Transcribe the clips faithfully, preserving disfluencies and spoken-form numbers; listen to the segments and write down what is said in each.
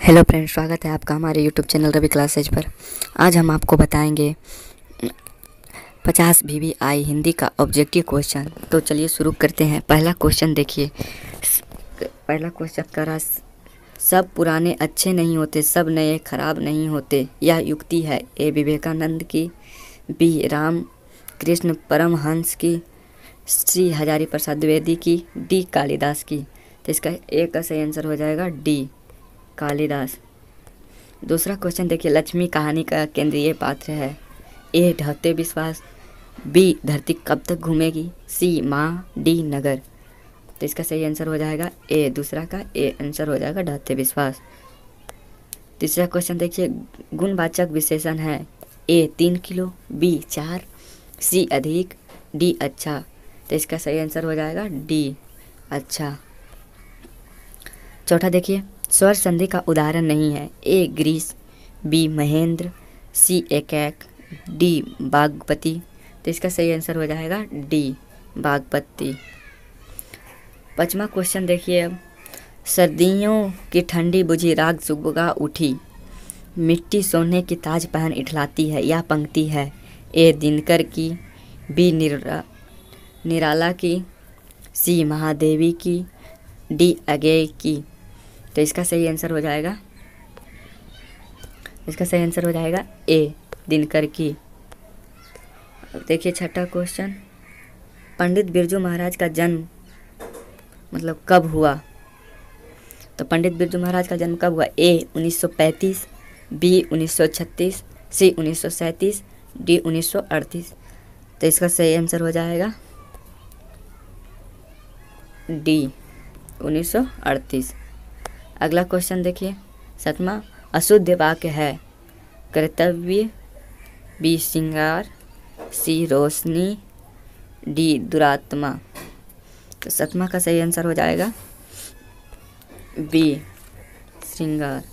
Hello friends, स्वागत है आपका हमारे यूट्यूब चैनल रवि क्लासेज पर। आज हम आपको बताएंगे पचास वी वी आई हिंदी का ऑब्जेक्टिव क्वेश्चन। तो चलिए शुरू करते हैं। पहला क्वेश्चन देखिए। पहला क्वेश्चन का रस, सब पुराने अच्छे नहीं होते, सब नए खराब नहीं होते, यह युक्ति है ए विवेकानंद की, बी राम कृष्ण परमहंस की, सी हजारी प्रसाद द्विवेदी की, डी कालिदास की। तो इसका ए का सही आंसर हो जाएगा डी कालिदास। दूसरा क्वेश्चन देखिए। लक्ष्मी कहानी का केंद्रीय पात्र है ए ढहते विश्वास, बी धरती कब तक घूमेगी, सी माँ, डी नगर। तो इसका सही आंसर हो जाएगा ए, दूसरा का ए आंसर हो जाएगा ढहते विश्वास। तीसरा क्वेश्चन देखिए। गुणवाचक विशेषण है ए तीन किलो, बी चार, सी अधिक, डी अच्छा। तो इसका सही आंसर हो जाएगा डी अच्छा। चौथा देखिए। स्वर संधि का उदाहरण नहीं है ए ग्रीस, बी महेंद्र, सी एकैक, डी बागपति। तो इसका सही आंसर हो जाएगा डी बागपति। पांचवा क्वेश्चन देखिए अब। सर्दियों की ठंडी बुझी राग सुबह उठी, मिट्टी सोने की ताज पहन इठलाती है, यह पंक्ति है ए दिनकर की, बी निरा निराला की, सी महादेवी की, डी अगेय की। तो इसका सही आंसर हो जाएगा इसका सही आंसर हो जाएगा ए दिनकर की। अब देखिए छठा क्वेश्चन। पंडित बिरजू महाराज का जन्म मतलब कब हुआ। तो पंडित बिरजू महाराज का जन्म कब हुआ ए उन्नीस सौ पैंतीस, बी उन्नीस सौ छत्तीस, सी उन्नीस सौ सैंतीस, डी उन्नीस सौ अड़तीस। तो इसका सही आंसर हो जाएगा डी उन्नीस सौ अड़तीस। अगला क्वेश्चन देखिए। सातवां। अशुद्ध वाक्य है कर्तव्य, बी श्रृंगार, सी रोशनी, डी दुरात्मा। तो सातवां का सही आंसर हो जाएगा बी श्रृंगार।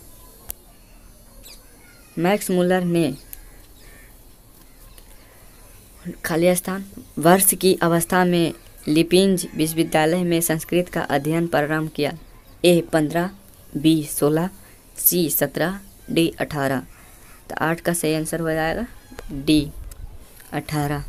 मैक्स मुलर ने खाली स्थान वर्ष की अवस्था में लिपिंज विश्वविद्यालय में संस्कृत का अध्ययन प्रारंभ किया ए पंद्रह, बी सोलह, सी सत्रह, डी अठारह। तो आठ का सही आंसर हो जाएगा डी अठारह।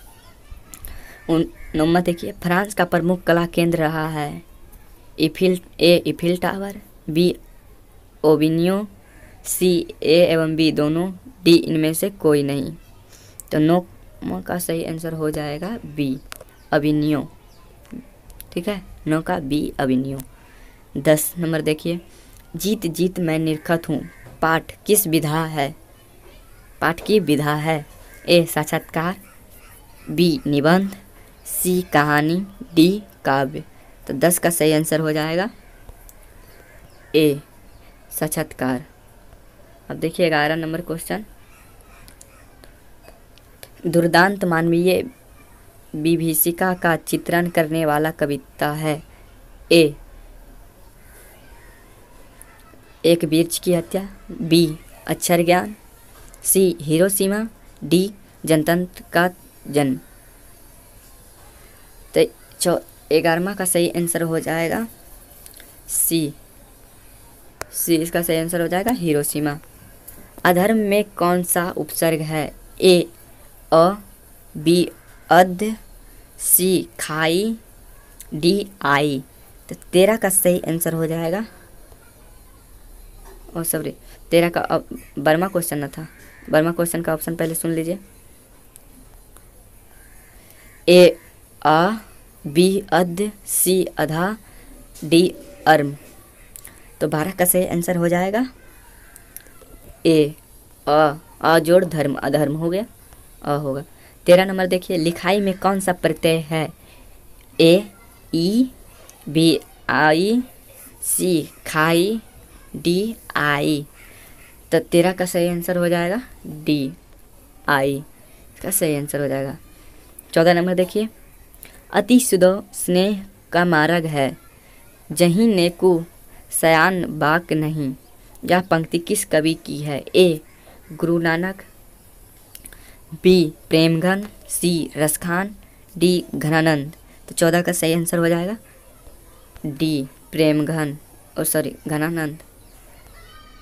नौवां देखिए। फ्रांस का प्रमुख कला केंद्र रहा है Eiffel A Eiffel Tower, B ओविनियो, सी ए एवं बी दोनों, डी इनमें से कोई नहीं। तो नौ का सही आंसर हो जाएगा बी अविनियो। ठीक है, नौ का बी अविनियो। दस नंबर देखिए। जीत जीत मैं निरखत हूँ, पाठ किस विधा है। पाठ की विधा है ए साक्षात्कार, बी निबंध, सी कहानी, डी काव्य। तो दस का सही आंसर हो जाएगा ए साक्षात्कार। अब देखिए ग्यारह नंबर क्वेश्चन। दुर्दांत मानवीय विभीषिका का चित्रण करने वाला कविता है ए एक वृक्ष की हत्या, बी अक्षर ज्ञान, सी हिरोशिमा, डी जनतंत्र का जन्म। तो चौ ग्यारहवां का सही आंसर हो जाएगा सी सी इसका सही आंसर हो जाएगा हिरोशिमा। अधर्म में कौन सा उपसर्ग है ए अ, बी अध, सी खाई, डी आई। तो तेरह का सही आंसर हो जाएगा और सॉरी तेरह का अब बारहवां क्वेश्चन न था। बारहवां क्वेश्चन का ऑप्शन पहले सुन लीजिए। ए आ, बी अध, सी अधा, डी अर्म। तो बारह का सही आंसर हो जाएगा ए अ आ जोड़ धर्म अधर्म हो गया अ होगा। तेरह नंबर देखिए। लिखाई में कौन सा प्रत्यय है ए ई, बी आई, सी खाई, डी आई। तो तेरह का सही आंसर हो जाएगा डी आई, इसका सही आंसर हो जाएगा। चौदह नंबर देखिए। अति सुदो स्नेह का मार्ग है, जहीं नेकु सयान बाक नहीं। यह पंक्ति किस कवि की है A Guru Nanak, B Premghan, C Raskhan, D Ghananand. तो चौदह का सही आंसर हो जाएगा डी प्रेमघन और सॉरी घनानंद।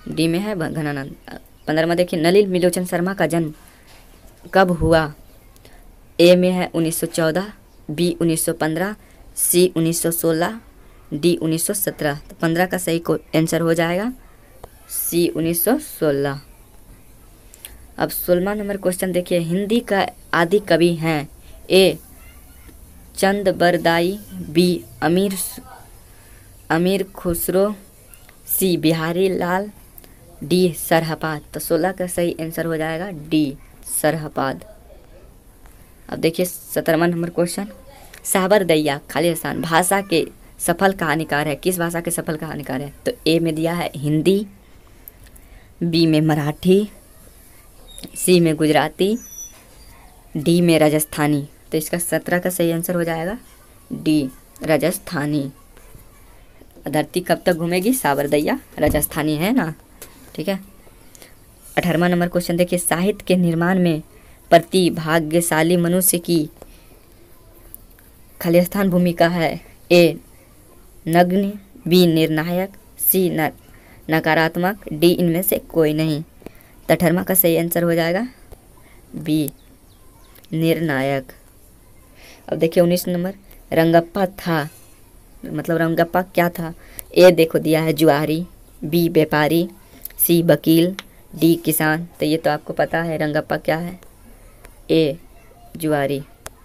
डी में है घनानंद। पंद्रहवा देखिए नलिनी त्रिलोचन शर्मा का जन्म कब हुआ? ए में है उन्नीस सौ चौदह, बी उन्नीस सौ पंद्रह, सी उन्नीस सौ सोलह, डी उन्नीस सौ सत्रह। तो पंद्रह का सही को आंसर हो जाएगा सी उन्नीस सौ सोलह। अब सोलहवां नंबर क्वेश्चन देखिए हिंदी का आदि कवि हैं? ए चंद Bardai, B Amir Amir Khusro, C Bihari Lal, D Sarahpad. तो सोलह का सही आंसर हो जाएगा डी सरहपाद। अब देखिए सत्रहवां नंबर क्वेश्चन साबर दैया खालिस्तान भाषा के सफल कहानीकार है? किस भाषा के सफल कहानीकार है? तो ए में दिया है हिंदी, बी में मराठी, सी में गुजराती, डी में राजस्थानी। तो इसका सत्रह का सही आंसर हो जाएगा डी राजस्थानी। धरती कब तक घूमेगी? साबर दैया राजस्थानी है ना, ठीक है। अठारहवां नंबर क्वेश्चन देखिए साहित्य के निर्माण में प्रतिभाग्यशाली मनुष्य की खालिस्तान भूमिका है? ए नग्न, बी निर्णायक, सी न नकारात्मक, डी इनमें से कोई नहीं। तो अठारहवां का सही आंसर हो जाएगा बी निर्णायक। अब देखिए उन्नीस नंबर रंगप्पा था मतलब रंगप्पा क्या था? ए देखो दिया है जुआरी, बी व्यापारी, सी वकील, डी किसान। तो ये तो आपको पता है रंगप्पा क्या है, ए जुआरी।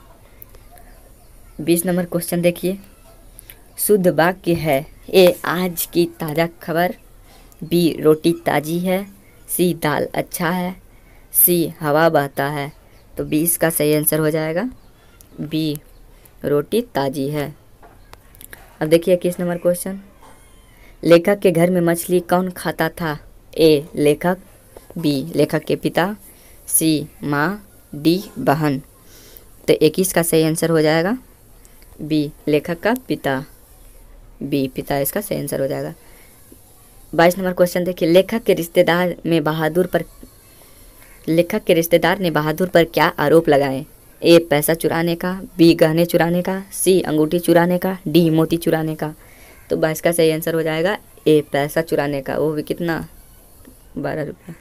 बीस नंबर क्वेश्चन देखिए शुद्ध वाक्य है? ए आज की ताज़ा खबर, बी रोटी ताज़ी है, सी दाल अच्छा है, सी हवा बहता है। तो बीस का सही आंसर हो जाएगा बी रोटी ताज़ी है। अब देखिए इक्कीस नंबर क्वेश्चन लेखक के घर में मछली कौन खाता था? ए लेखक, बी लेखक के पिता, सी माँ, डी बहन। तो इक्कीस का सही आंसर हो जाएगा बी लेखक का पिता, बी पिता इसका सही आंसर हो जाएगा। बाईस नंबर क्वेश्चन देखिए लेखक के रिश्तेदार में बहादुर पर लेखक के रिश्तेदार ने बहादुर पर क्या आरोप लगाए? ए पैसा चुराने का, बी गहने चुराने का, सी अंगूठी चुराने का, डी मोती चुराने का। तो बाईस का सही आंसर हो जाएगा ए पैसा चुराने का, वो भी कितना बारह रुपया।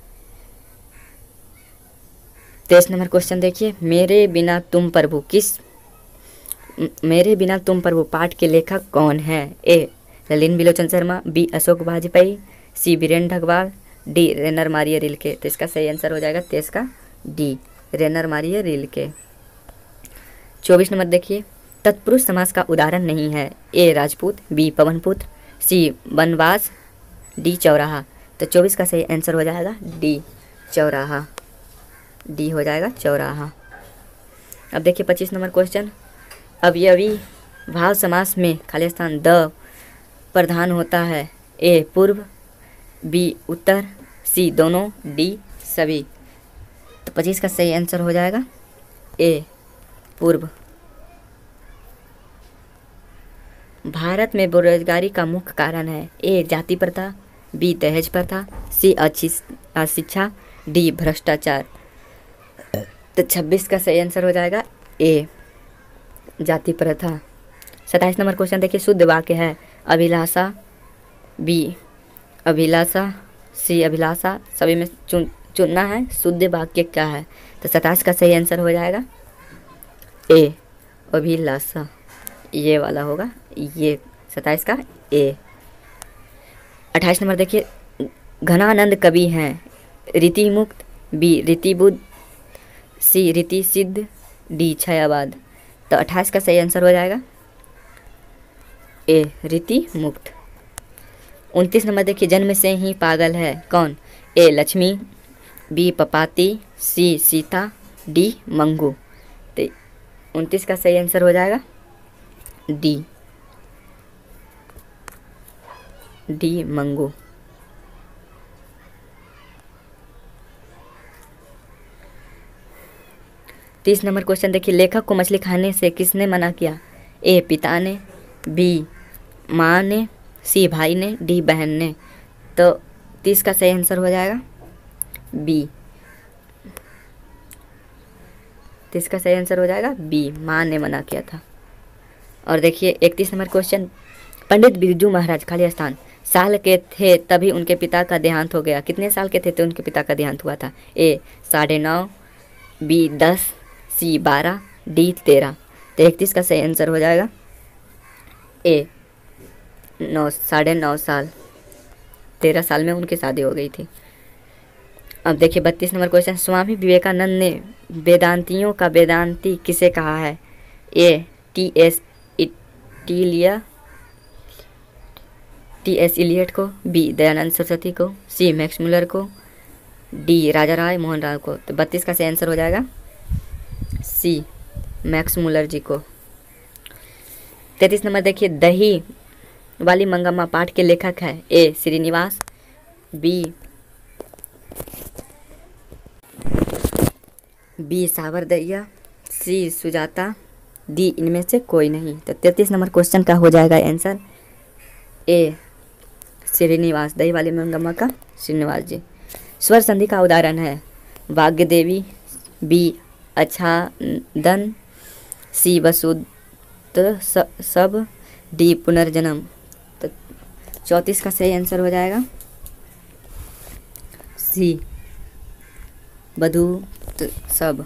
तेईस नंबर क्वेश्चन देखिए मेरे बिना तुम प्रभु किस मेरे बिना तुम प्रभु पाठ के लेखक कौन है? A Nalini Trilochan Sharma, B Ashok Vajpeyi, C Birendra Dhangwal, D Rainer Maria Rilke. तो इसका सही आंसर हो जाएगा तेईस का डी रेनर मारिया रिल्के। चौबीस नंबर देखिए तत्पुरुष समास का उदाहरण नहीं है? ए राजपूत, बी पवनपुत्र, सी बनवास, डी चौराहा। तो चौबीस का सही आंसर हो जाएगा डी चौराहा, डी हो जाएगा चौराहा। अब देखिए पच्चीस नंबर क्वेश्चन अवयवी भाव समास में खालिस्तान द प्रधान होता है? ए पूर्व, बी उत्तर, सी दोनों, डी सभी। तो पच्चीस का सही आंसर हो जाएगा ए पूर्व। भारत में बेरोजगारी का मुख्य कारण है? ए जाति प्रथा, बी दहेज प्रथा, सी अच्छी अशिक्षा, डी भ्रष्टाचार। तो छब्बीस का सही आंसर हो जाएगा ए जाति प्रथा। सत्ताईस नंबर क्वेश्चन देखिए शुद्ध वाक्य है? अभिलाषा, बी अभिलाषा, सी अभिलाषा। सभी में चुन चुनना है शुद्ध वाक्य क्या है। तो सत्ताईस का सही आंसर हो जाएगा ए अभिलाषा, ये वाला होगा, ये सत्ताईस का ए। अट्ठाईस नंबर देखिए घनानंद कवि हैं? रीति मुक्त, बी रीति बुद्ध, सी रीति सिद्ध, डी छायावाद। तो अट्ठाईस का सही आंसर हो जाएगा ए रीति मुक्त। उनतीस नंबर देखिए जन्म से ही पागल है कौन? A Lakshmi, B Papati, C Sita, D Mangu. तो उनतीस का सही आंसर हो जाएगा डी डी मंगू। तीस नंबर क्वेश्चन देखिए लेखक को मछली खाने से किसने मना किया? ए पिता ने, बी माँ ने, सी भाई ने, डी बहन ने। तो तीस का सही आंसर हो जाएगा बी तीस का सही आंसर हो जाएगा बी माँ ने मना किया था। और देखिए इकतीस नंबर क्वेश्चन पंडित बिरजू महाराज खालिस्तान साल के थे तभी उनके पिता का देहांत हो गया। कितने साल के थे तो उनके पिता का देहांत हुआ था? ए साढ़े नौ, बी दस, सी बारह, डी तेरह। तो इकतीस का सही आंसर हो जाएगा ए नौ, साढ़े नौ साल, तेरह साल में उनकी शादी हो गई थी। अब देखिए बत्तीस नंबर क्वेश्चन, स्वामी विवेकानंद ने वेदांतियों का वेदांती किसे कहा है? ए टी एस इटिलिया टी एस इलियट को, बी दयानंद सरस्वती को, सी मैक्स मुलर को, डी राजा राय मोहन राय को। तो बत्तीस का सही आंसर हो जाएगा सी मैक्स मुलर जी को। तैंतीस नंबर देखिए, दही वाली मंगम्मा पाठ के लेखक है? ए श्रीनिवास, बी बी सावरदैया, सी सुजाता, डी इनमें से कोई नहीं। तो तैंतीस नंबर क्वेश्चन का हो जाएगा आंसर ए श्रीनिवास, दही वाली मंगम्मा का श्रीनिवास जी। स्वर संधि का उदाहरण है? वाग्य देवी, बी आच्छादन, सी वसुद सब, डी पुनर्जन्म। तो चौंतीस का सही आंसर हो जाएगा सी बधू सब।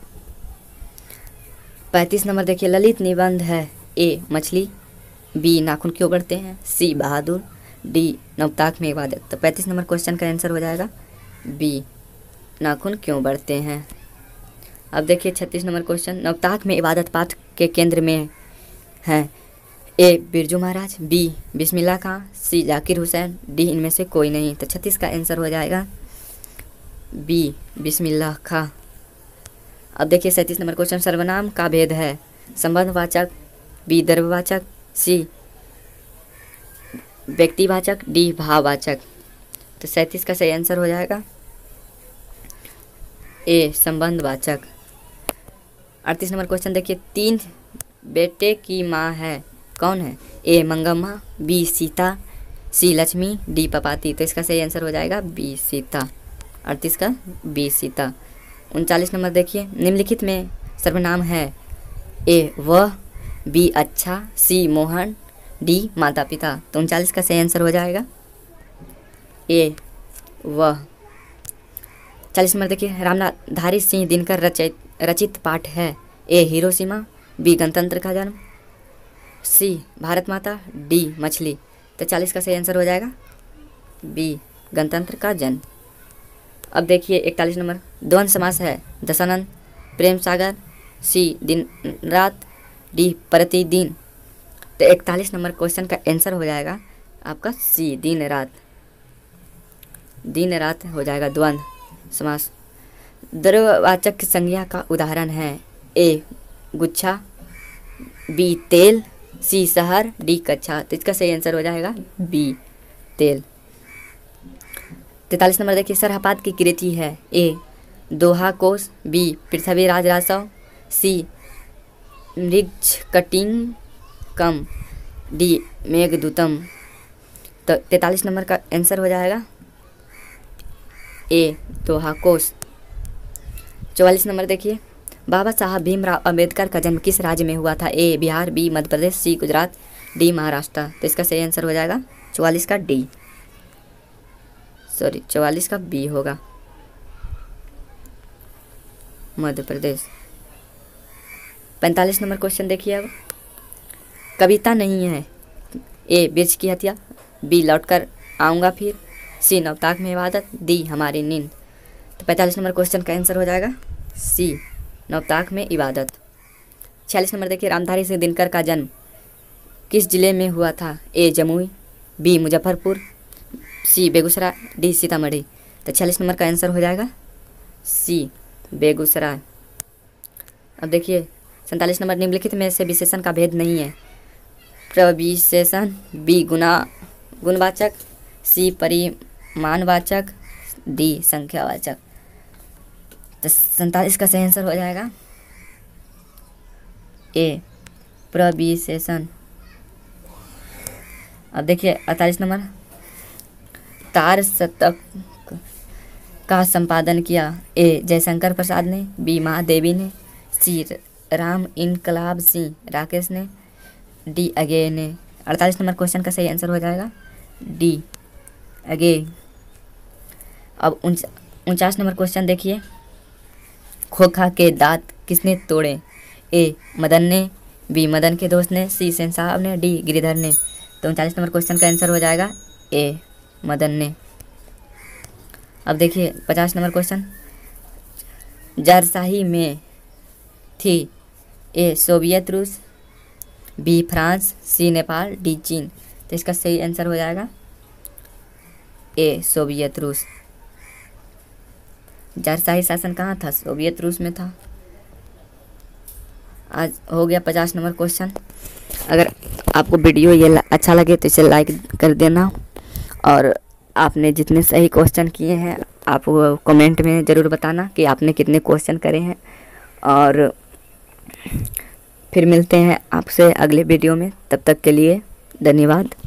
पैंतीस नंबर देखिए, ललित निबंध है? ए मछली, बी नाखून क्यों बढ़ते हैं, सी बहादुर, डी नवताक में इबादत। तो पैंतीस नंबर क्वेश्चन का आंसर हो जाएगा बी नाखून क्यों बढ़ते हैं। अब देखिए छत्तीस नंबर क्वेश्चन, नवताक में इबादत पाठ के केंद्र में हैं? A Birju Maharaj, B Bismillah Khan, C Zakir Hussain, D इनमें से कोई नहीं। तो छत्तीस का आंसर हो जाएगा बी बिस्मिल्लाह खां। अब देखिए सैंतीस नंबर क्वेश्चन, सर्वनाम का भेद है? संबंधवाचक, बी द्रव्यवाचक, सी व्यक्तिवाचक, डी भाववाचक। तो सैंतीस का सही आंसर हो जाएगा ए संबंधवाचक। अड़तीस नंबर क्वेश्चन देखिए, तीन बेटे की माँ है, कौन है? A Mangamma, B Sita, C Lakshmi, D Papati. तो इसका सही आंसर हो जाएगा बी सीता। अड़तीस का बी सीता। उनचालीस नंबर देखिए, निम्नलिखित में सर्वनाम है? ए वह, बी अच्छा, सी मोहन, डी माता पिता। तो उनचालीस का सही आंसर हो जाएगा ए वह। चालीस नंबर देखिए, रामनाथ धारी सिंह दिनकर रचित रचित पाठ है? ए हिरोशिमा, बी गणतंत्र का जन्म, सी भारत माता, डी मछली। तो चालीस का सही आंसर हो जाएगा बी गणतंत्र का जन्म। अब देखिए इकतालीस नंबर, द्वंद्व समास है? दशानंद, प्रेम सागर, सी दिन रात, डी प्रतिदिन। तो इकतालीस नंबर क्वेश्चन का आंसर हो जाएगा आपका सी दिन रात। दिन रात हो जाएगा द्वंद्व समास। द्रव्यवाचक संज्ञा का उदाहरण है? ए गुच्छा, बी तेल, सी शहर, डी कक्षा। तो इसका सही आंसर हो जाएगा बी तेल। तैंतालीस नंबर देखिए, सरहपाद की कृति है? A Doha Kosh, B Prithviraj Raso, C मृक्ष कटिंग कम, डी मेघदूतम। तो तैंतालीस नंबर का आंसर हो जाएगा ए दोहा कोश। चौवालीस नंबर देखिए, बाबा साहब भीमराव अंबेडकर का जन्म किस राज्य में हुआ था? A Bihar, B Madhya Pradesh, C Gujarat, D Maharashtra. तो इसका सही आंसर हो जाएगा चौवालीस का डी, सॉरी चौवालीस का बी होगा, मध्य प्रदेश। पैंतालीस नंबर क्वेश्चन देखिए, अब कविता नहीं है? ए बिरछ की हत्या, बी लौटकर आऊँगा फिर, सी नवताक में इबादत, डी हमारी नींद। तो पैंतालीस नंबर क्वेश्चन का आंसर हो जाएगा सी नवताक में इबादत। छियालीस नंबर देखिए, रामधारी सिंह दिनकर का जन्म किस जिले में हुआ था? A Jamui, B Muzaffarpur, C Begusarai, D Sitamarhi. तो छियालीस नंबर का आंसर हो जाएगा सी बेगूसराय। अब देखिए सैंतालीस नंबर, निम्नलिखित में से विशेषण का भेद नहीं है? प्रविशेषण, बी गुना गुणवाचक, सी परिमाणवाचक, डी संख्यावाचक। तो सैंतालीस का सही आंसर हो जाएगा ए प्रविशेषण। अब देखिए अड़तालीस नंबर, तार शतक का संपादन किया? ए जयशंकर प्रसाद ने, बी महादेवी ने, सी राम इनकलाब सिंह राकेश ने, डी अगे ने। अड़तालीस नंबर क्वेश्चन का सही आंसर हो जाएगा डी आगे। अब उनचास नंबर क्वेश्चन देखिए, खोखा के दांत किसने तोड़े? ए मदन ने, बी मदन के दोस्त ने, सी सेन साहब ने, डी गिरिधर ने। तो उनचालीस नंबर क्वेश्चन का आंसर हो जाएगा ए मदन ने। अब देखिए पचास नंबर क्वेश्चन, जारशाही में थी? ए सोवियत रूस, B France, C Nepal, D चीन। तो इसका सही आंसर हो जाएगा ए सोवियत रूस। जारशाही शासन कहाँ था? सोवियत रूस में था। आज हो गया पचास नंबर क्वेश्चन। अगर आपको वीडियो ये अच्छा लगे तो इसे लाइक कर देना, और आपने जितने सही क्वेश्चन किए हैं आप कमेंट में ज़रूर बताना कि आपने कितने क्वेश्चन करे हैं। और फिर मिलते हैं आपसे अगले वीडियो में, तब तक के लिए धन्यवाद।